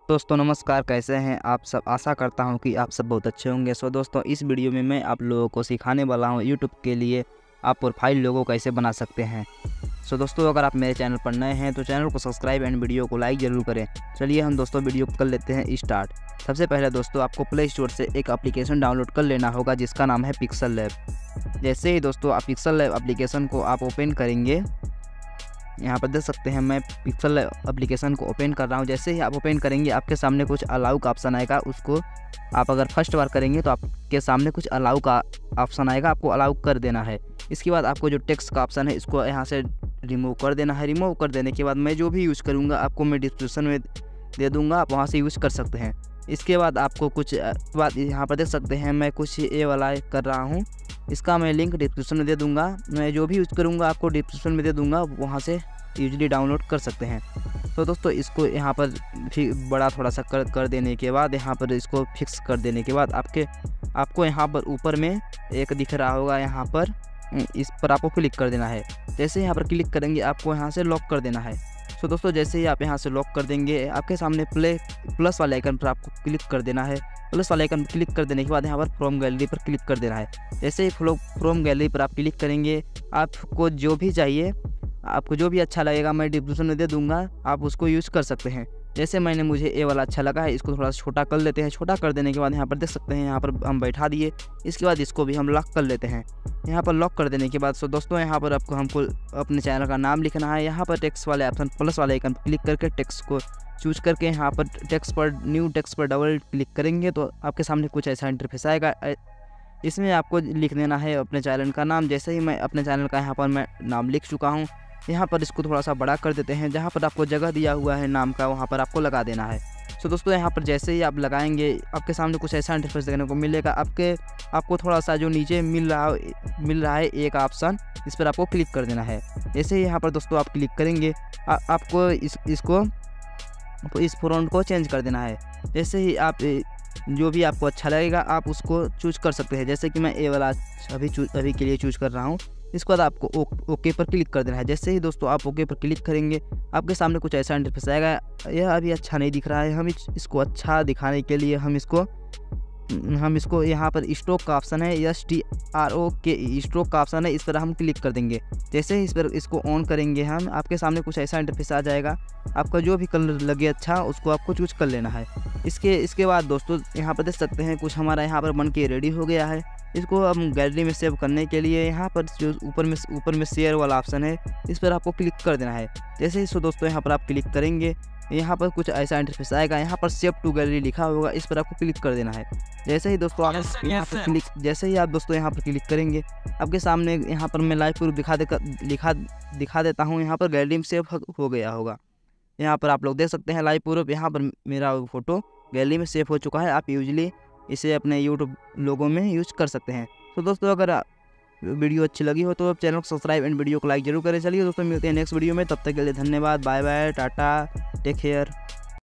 दोस्तों नमस्कार, कैसे हैं आप सब। आशा करता हूं कि आप सब बहुत अच्छे होंगे। दोस्तों इस वीडियो में मैं आप लोगों को सिखाने वाला हूं यूट्यूब के लिए आप प्रोफाइल लोगो कैसे बना सकते हैं। दोस्तों अगर आप मेरे चैनल पर नए हैं तो चैनल को सब्सक्राइब एंड वीडियो को लाइक ज़रूर करें। चलिए हम दोस्तों वीडियो कर लेते हैं स्टार्ट। सबसे पहले दोस्तों आपको प्ले स्टोर से एक एप्लीकेशन डाउनलोड कर लेना होगा जिसका नाम है पिक्सल लैब। जैसे ही दोस्तों आप पिक्सल लैब एप्लीकेशन को आप ओपन करेंगे, यहाँ पर देख सकते हैं मैं पिक्सल एप्लीकेशन को ओपन कर रहा हूँ। जैसे ही आप ओपन करेंगे आपके सामने कुछ अलाउ का ऑप्शन आएगा। उसको आप अगर फर्स्ट बार करेंगे तो आपके सामने कुछ अलाउ का ऑप्शन आएगा, आपको अलाउ कर देना है। इसके बाद आपको जो टेक्स्ट का ऑप्शन है इसको यहाँ से रिमूव कर देना है। रिमूव कर देने के बाद मैं जो भी यूज़ करूँगा आपको मैं डिस्क्रिप्शन में दे दूँगा, आप वहाँ से यूज़ कर सकते हैं। इसके बाद आपको कुछ बात यहाँ पर देख सकते हैं मैं कुछ ये वाला कर रहा हूँ, इसका मैं लिंक डिस्क्रिप्शन में दे दूंगा। मैं जो भी यूज़ करूँगा आपको डिस्क्रिप्शन में दे दूंगा, वहाँ से यूजली डाउनलोड कर सकते हैं। तो दोस्तों इसको यहाँ पर फिर बड़ा थोड़ा सा कर देने के बाद यहाँ पर इसको फिक्स कर देने के बाद आपको यहाँ पर ऊपर में एक दिख रहा होगा, यहाँ पर इस पर आपको क्लिक कर देना है। जैसे यहाँ पर क्लिक करेंगे आपको यहाँ से लॉक कर देना है। दोस्तों जैसे ही आप यहाँ से लॉक कर देंगे आपके सामने प्लस वाले आइकन पर आपको क्लिक कर देना है। प्लस वाले आइकन पर क्लिक कर देने के बाद यहाँ पर फ्रॉम गैलरी पर क्लिक कर देना है। जैसे ही फ्रॉम गैलरी पर आप क्लिक करेंगे आपको जो भी चाहिए, आपको जो भी अच्छा लगेगा मैं डिस्क्रिप्शन में दे दूंगा, आप उसको यूज़ कर सकते हैं। जैसे मुझे ये वाला अच्छा लगा है, इसको थोड़ा सा छोटा कर लेते हैं। छोटा कर देने के बाद यहाँ पर देख सकते हैं यहाँ पर हम बैठा दिए। इसके बाद इसको भी हम लॉक कर लेते हैं। यहाँ पर लॉक कर देने के बाद दोस्तों यहाँ पर हमको अपने चैनल का नाम लिखना है। यहाँ पर टेक्स्ट वाले ऑप्शन प्लस वाले आइकन पर क्लिक करके टेक्स्ट को चूज करके यहाँ पर न्यू टेक्स्ट पर डबल क्लिक करेंगे तो आपके सामने कुछ ऐसा इंटरफेस आएगा। इसमें आपको लिख देना है अपने चैनल का नाम। जैसे ही मैं अपने चैनल का यहाँ पर मैं नाम लिख चुका हूँ, यहाँ पर इसको थोड़ा सा बड़ा कर देते हैं। जहाँ पर आपको जगह दिया हुआ है नाम का वहाँ पर आपको लगा देना है। दोस्तों यहाँ पर जैसे ही आप लगाएंगे आपके सामने कुछ ऐसा इंटरफेस देखने को मिलेगा। आपको थोड़ा सा जो नीचे मिल रहा है एक ऑप्शन, इस पर आपको क्लिक कर देना है। जैसे ही यहाँ पर दोस्तों आप क्लिक करेंगे आपको इस फ़ॉन्ट को चेंज कर देना है। जैसे ही आप जो भी आपको अच्छा लगेगा आप उसको चूज कर सकते हैं। जैसे कि मैं ये वाला अभी के लिए चूज कर रहा हूँ। इसके बाद आपको ओके पर क्लिक कर देना है। जैसे ही दोस्तों आप ओके पर क्लिक करेंगे आपके सामने कुछ ऐसा इंटरफेस आएगा। यह अभी अच्छा नहीं दिख रहा है, हम इसको अच्छा दिखाने के लिए हम इसको यहाँ पर स्ट्रोक का ऑप्शन है, STROK स्ट्रोक का ऑप्शन है, इस पर हम क्लिक कर देंगे। जैसे ही इस पर इसको ऑन करेंगे हम, आपके सामने कुछ ऐसा इंटरफेस आ जाएगा। आपका जो भी कलर लगे अच्छा उसको आपको चूज कर लेना है। इसके बाद दोस्तों यहाँ पर देख सकते हैं कुछ हमारा यहाँ पर बन के रेडी हो गया है। इसको हम गैलरी में सेव करने के लिए यहाँ पर जो ऊपर में शेयर वाला ऑप्शन है इस पर आपको क्लिक कर देना है। जैसे ही दोस्तों यहाँ पर आप क्लिक करेंगे यहाँ पर कुछ ऐसा इंटरफेस आएगा। यहाँ पर सेव टू गैलरी लिखा होगा, इस पर आपको क्लिक कर देना है। जैसे ही दोस्तों आप दोस्तों यहाँ पर क्लिक करेंगे आपके सामने यहाँ पर मैं लाइव प्रूफ दिखा देता हूँ। यहाँ पर गैलरी में सेव हो गया होगा। यहाँ पर आप लोग देख सकते हैं लाइव प्रूफ, यहाँ पर मेरा फोटो गैलरी में सेव हो चुका है। आप यूजली इसे अपने यूट्यूब लोगों में यूज कर सकते हैं। तो दोस्तों अगर वीडियो अच्छी लगी हो तो चैनल को सब्सक्राइब एंड वीडियो को लाइक जरूर करें। चलिए दोस्तों मिलते हैं नेक्स्ट वीडियो में, तब तक के लिए धन्यवाद, bye bye, tata, take care.